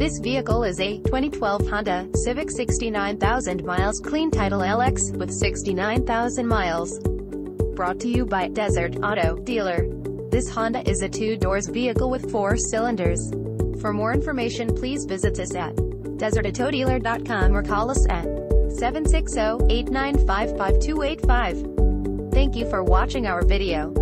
This vehicle is a 2012 Honda Civic 69,000 miles clean title LX with 69,000 miles. Brought to you by Desert Auto Dealer. This Honda is a two-doors vehicle with 4 cylinders. For more information, please visit us at desertautodealer.com or call us at 760-895-5285. Thank you for watching our video.